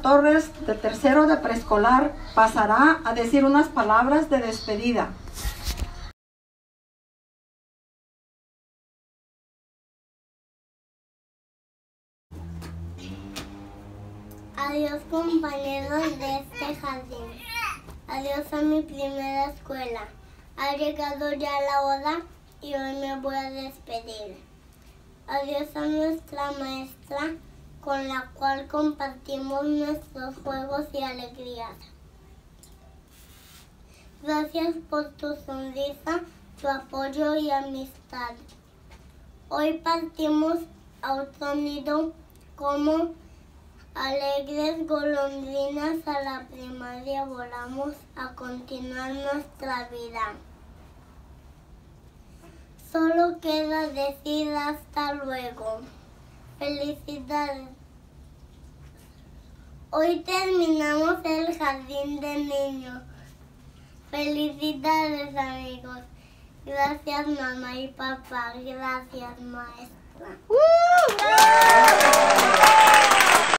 Torres, de tercero de preescolar, pasará a decir unas palabras de despedida. Adiós, compañeros de este jardín. Adiós a mi primera escuela. Ha llegado ya la hora y hoy me voy a despedir. Adiós a nuestra maestra, con la cual compartimos nuestros juegos y alegrías. Gracias por tu sonrisa, tu apoyo y amistad. Hoy partimos a otro nido como alegres golondrinas. A la primaria volamos a continuar nuestra vida. Solo queda decir hasta luego. Felicidades. Hoy terminamos el jardín de niños. Felicidades, amigos. Gracias, mamá y papá. Gracias, maestra.